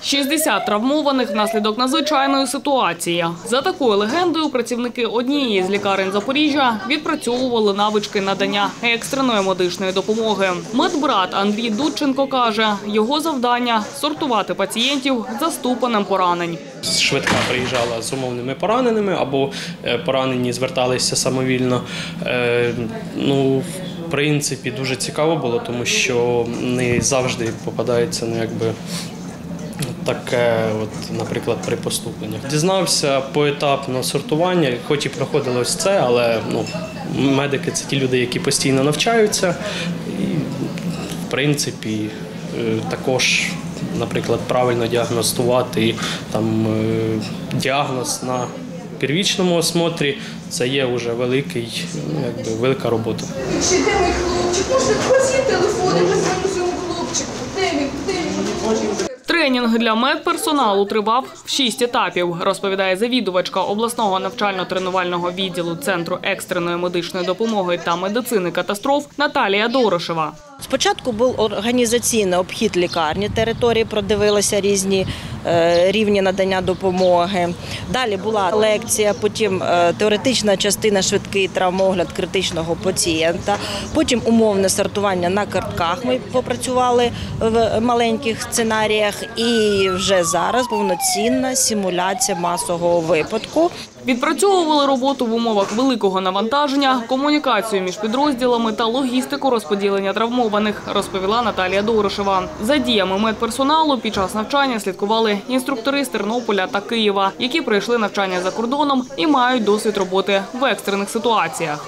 60 травмованих внаслідок надзвичайної ситуації. За такою легендою, працівники однієї з лікарень Запоріжжя відпрацьовували навички надання екстреної медичної допомоги. Медбрат Андрій Дудченко каже, його завдання – сортувати пацієнтів за ступенем поранень. Швидка приїжджала з умовними пораненими або поранені зверталися самовільно. В принципі, дуже цікаво було, тому що не завжди попадається, таке, наприклад, при поступленнях. Дізнався поетапно сортування, хоч і проходило ось це, але медики – це ті люди, які постійно навчаються. І, в принципі, також, наприклад, правильно діагностувати діагноз на первічному осмотрі – це є вже велика робота. Де мій хлопчик? Можна просити телефони, ми дзвонимо цьому хлопчику. Де він? Тренінг для медперсоналу тривав в 6 етапів, розповідає завідувачка обласного навчально-тренувального відділу Центру екстреної медичної допомоги та медицини катастроф Наталія Дорошева. Спочатку був організаційний обхід лікарні, території, продивилися різні рівні надання допомоги. Далі була лекція, потім теоретична частина, швидкий травмогляд критичного пацієнта, потім умовне сортування на картках, ми попрацювали в маленьких сценаріях і вже зараз повноцінна симуляція масового випадку. Відпрацьовували роботу в умовах великого навантаження, комунікацію між підрозділами та логістику розподілення травмованих, розповіла Наталія Дорошева. За діями медперсоналу під час навчання слідкували інструктори з Тернополя та Києва, які пройшли навчання за кордоном і мають досвід роботи в екстрених ситуаціях.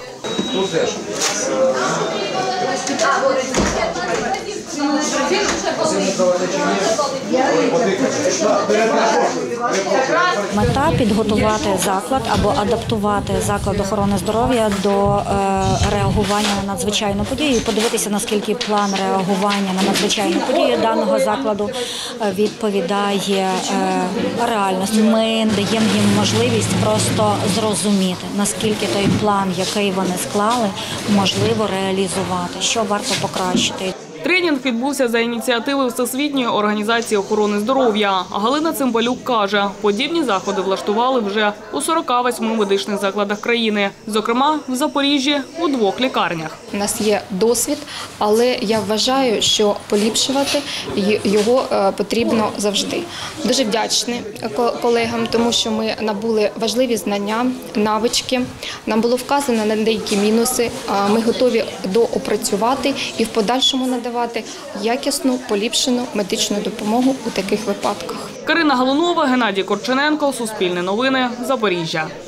Мета – підготувати заклад або адаптувати заклад охорони здоров'я до реагування на надзвичайну подію і подивитися, наскільки план реагування на надзвичайну подію даного закладу відповідає реальності. Ми даємо їм можливість просто зрозуміти, наскільки той план, який вони склали, можливо реалізувати, що варто покращити. Тренінг відбувся за ініціативи Всесвітньої організації охорони здоров'я. Галина Цимбалюк каже, подібні заходи влаштували вже у 48 медичних закладах країни, зокрема в Запоріжжі у 2 лікарнях. У нас є досвід, але я вважаю, що поліпшувати його потрібно завжди. Дуже вдячні колегам, тому що ми набули важливі знання, навички. Нам було вказано на деякі мінуси. Ми готові доопрацювати і в подальшому надавати якісну, поліпшену медичну допомогу у таких випадках. Карина Галунова, Геннадій Корчененко, Суспільне новини, Запоріжжя.